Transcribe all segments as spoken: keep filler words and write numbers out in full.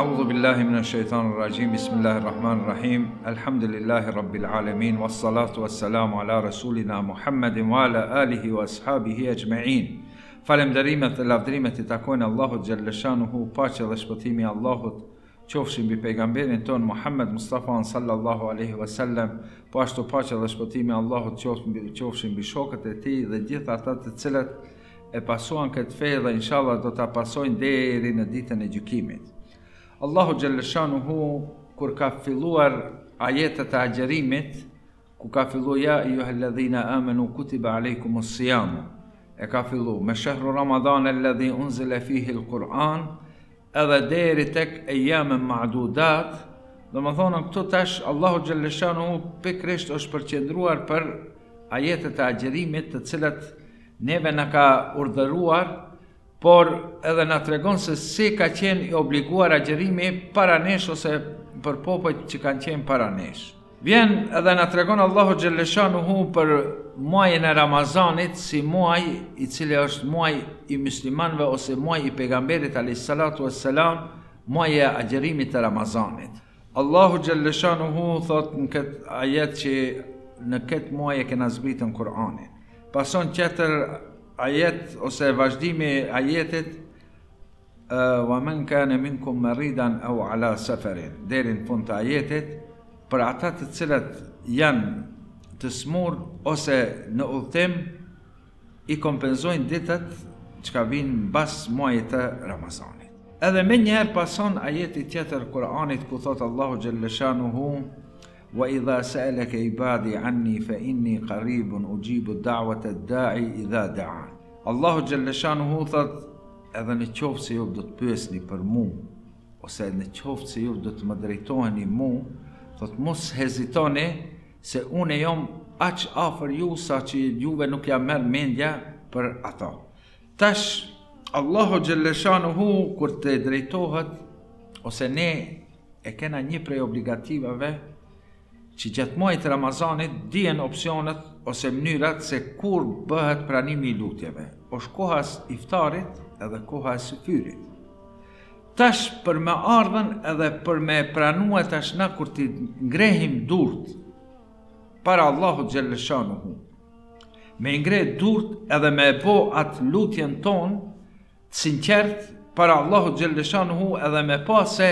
أعوذ بالله من الشيطان الرجيم بسم الله الرحمن الرحيم الحمد لله رب العالمين والصلاة والسلام على رسولنا محمد وعلى آله وأصحابه أجمعين. Falënderimet dhe lavdrimet i takojnë Allahut xhallashanuhu, paqja dhe shpëtimi i Allahut qofshin mbi pejgamberin ton Muhammed Mustafa sallallahu alaihi wasallam, po ashtu paqja dhe shpëtimi i Allahut qofshin mbi shokët e tij dhe gjithë ata të cilët e pasuan këtë fe dhe inshallah do ta pasojnë deri në ditën e gjykimit. Allahu xhallashanuhu kur ka filluar ajetet e agjerimit, ku ka filluar ja ayyuhalladhina amanu kutiba alaykumus siyam, e ka fillu me shahru Ramadan alladhi unzila fihi al-Quran, edhe deri tek ejamën ma'dudat. Do më thonë këtu tash Allahu xhallashanuhu pikërisht është përqendruar për ajetet e agjerimit të cilat neve na ka urdhëruar, por edhe na tregon se si ka qenë i obliguar agjerimi para nesh ose për popujt që kanë qenë para nesh. Vjen edhe na tregon Allahu xhallashanuhu për muajin e Ramazanit si muaj i cili është muaj i muslimanëve ose muaj i pejgamberit alayhis salatu wassalam, muaji i agjerimit të Ramazanit. Allahu xhallashanuhu thot në këtë ajet që në këtë muaj e kena zbritën Kur'anin. Pason tjetër ajet ose vazhdimi ajetit wa man kana minkum maridan aw ala safarin, deri në fund të ajetit, për ata të cilët janë të smur ose në udhtim, i kompenzojnë ditët që ka vinë bas muajit të Ramazanit. Edhe me njëherë pason ajeti tjetër Kur'anit ku thot Allahu xhallashanuhu wa idha sa'alaka ibadi anni fa inni qaribun ujibu da'wata ad-da'i idha da'an. Allahu xhallashanuhu thot edhe në qoftë se ju do të pyesni për mua ose në qoftë se ju do të më drejtoheni mua, thot mos hezitoni se unë jam aq afër ju sa që juve nuk ja merr mendja për ato. Tash Allahu xhallashanuhu kur të drejtohet ose ne e kena një prej obligativave që gjatë muajit të Ramazanit dihen opsionet ose mënyrat se kur bëhet pranimi i lutjeve. Është koha e iftarit edhe koha e syfyrit. Tash për me ardhen edhe për me pranua tash na kur ti ngrehim durt para Allahut xhallashanuhu, me ngre durt edhe me bo atë lutjen ton sinqert para Allahut xhallashanuhu, edhe me pa se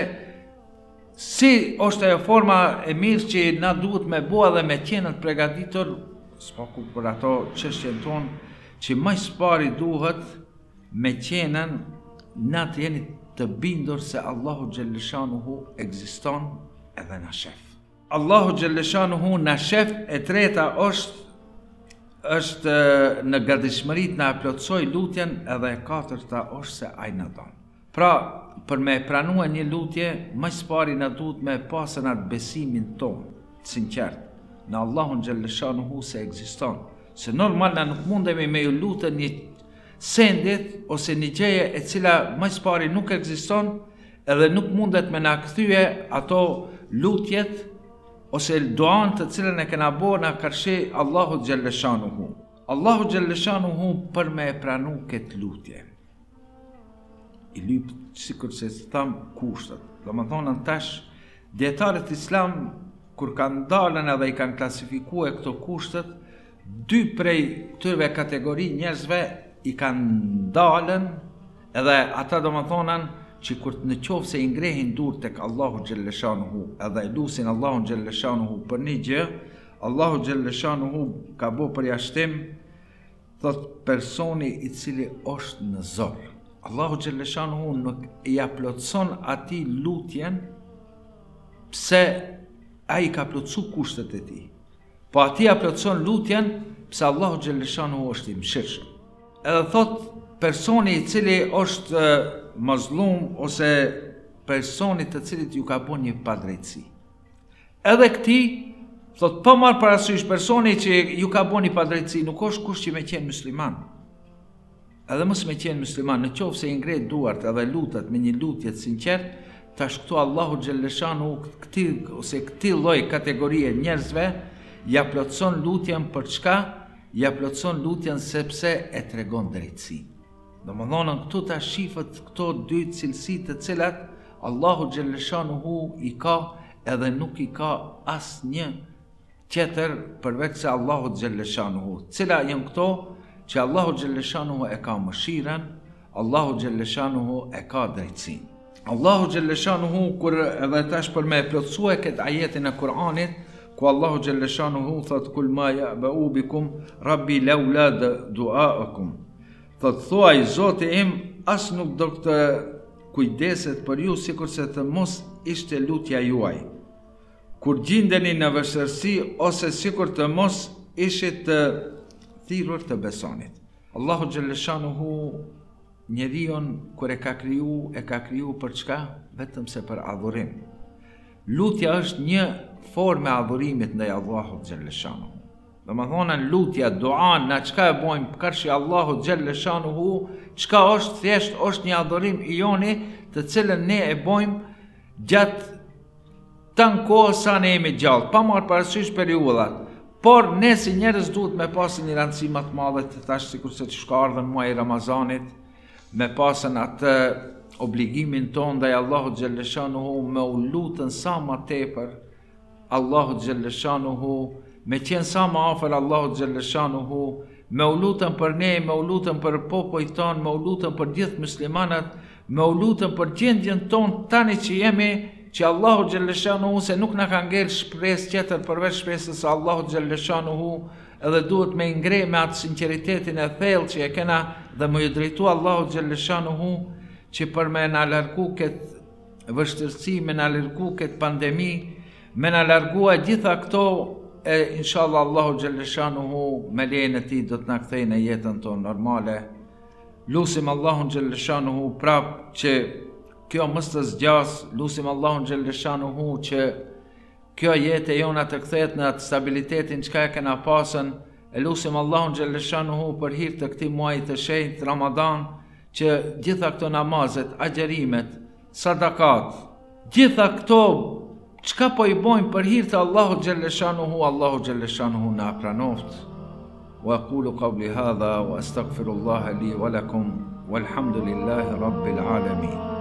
si është ajo forma e mirë që na duhet me bo edhe me qenë të përgatitur spaku për ato çështjen ton, që më së pari duhet me qenën na të jeni të bindur se Allahu xhallashanuhu ekziston edhe na shef. Allahu xhallashanuhu na shef, e treta është është në gatishmëritë na plotsoj lutjen, edhe e katërta është se ai na don. Pra, për me pranua një lutje, më së pari na duhet me pasën atë besimin ton, sinqert, në Allahun xhallashanuhu se ekziston. Se normal na nuk mundemi me ju lutë një sendit ose një gjeje e cila më së pari nuk ekziston, edhe nuk mundet me na kthye ato lutjet ose duan të cilën e kena bo na karshi Allahu xhallashanuhu. Allahu xhallashanuhu për me e pranu këtë lutje i lyp sikur se tham kushtet. Do më thonën tash dietarët islam kur kanë dalën edhe i kanë klasifikuar këto kushtet, dy prej këtyre kategori njerëzve i kanë dalën, edhe ata do më thonën që kur në qofë se i ngrehin dur tek Allahu xhallashanuhu edhe e lusin Allahu xhallashanuhu për një gjë, Allahu xhallashanuhu ka bo përjashtim, thot personi i cili është në zor. Allahu xhallashanuhu nuk i aplotson ati lutjen pse ai ka plotsu kushtet e tij, po ati aplotson lutjen pse Allahu xhallashanuhu është i mëshirshëm. Edhe thot personi i cili është mazlum ose personi të cilit ju ka bo një padrejtësi. Edhe këti, thot pa marrë parasysh personi që ju ka bo një padrejtësi, nuk është kush që me qenë musliman. Edhe mos me qenë musliman, në qofë se i ngrej duart edhe lutet me një lutjet sinqert, tash këtu Allahu xhallashanuhu këti ose këti lloj kategorie njerëzve ja plotson lutjen për çka? Ja plotson lutjen sepse e tregon drejtësi. Do më dhonën këtu ta shifët këto dy cilësi të cilat Allahu Gjellëshanuhu i ka edhe nuk i ka as një tjetër përveç se Allahu Gjellëshanuhu. Cila janë këto? Që Allahu Gjellëshanuhu e ka mëshiren, Allahu Gjellëshanuhu e ka drejtsin. Allahu Gjellëshanuhu, kur edhe tash për me plotësue këtë ajetin e Kur'anit, ku Allahu Gjellëshanuhu thot kul ma ya'ba'u bikum rabbi laula du'a'akum. Thot thuaj Zoti im as nuk do të kujdeset për ju sikur se të mos ishte lutja juaj. Kur gjindeni në vështirësi ose sikur të mos ishit të thirrur të besonit. Allahu Gjellëshanuhu njerion kur e ka kriju, e ka kriju për çka? Vetëm se për adhurim. Lutja është një formë e adhurimit ndaj Allahut Gjellëshanuhu. Dhe më thonën lutja, duan, na çka e bojmë përshi Allahut Gjellëshanuhu, çka është thjesht është një adhurim i joni të cilën ne e bojmë gjatë tanë kohës sa ne jemi gjallë, pa marrë parasysh periudhat. Por ne si njerëz duhet me pasën një rëndësi më të madhe të tash sikur se të shka ardhën muaji Ramazanit, me pasën atë obligimin ton ndaj Allahut Gjellëshanuhu me u lutën sa më tepër Allahut Gjellëshanuhu, me qenë sa më afër Allahut Gjellëshanuhu, me u lutën për ne, me u lutën për popujt ton, me u lutën për gjithë muslimanët, me u lutën për gjendjen ton tani që jemi, që Allahu Gjellëshanuhu se nuk na ka ngel shpresë tjetër përveç shpresës së Allahut Gjellëshanuhu, edhe duhet me ngre me atë sinqeritetin e thellë që e kena dhe me ju drejtu Allahut Gjellëshanuhu që për me na largu këtë vështirësi, me na largu këtë pandemi, me na largua gjitha këto, e inshallah Allahu Gjellëshanuhu me lejen e tij do të na kthejë në jetën tonë normale. Lusim Allahun Gjellëshanuhu prap që kjo mos të zgjas, lusim Allahun Gjellëshanuhu që kjo jetë e jona të kthehet në atë stabilitetin çka e kena pasën, e lusim Allahun Gjellëshanuhu për hir të këtij muaji të shenjtë Ramadan, që gjitha këto namazet, agjerimet, sadakat, gjitha këto çka po i bojmë për hir të Allahut Gjellëshanuhu, Allahu Gjellëshanuhu na pranoft. Wa aqulu qawli hadha wa astaghfirullaha li wa lakum walhamdulillahi rabbil alamin.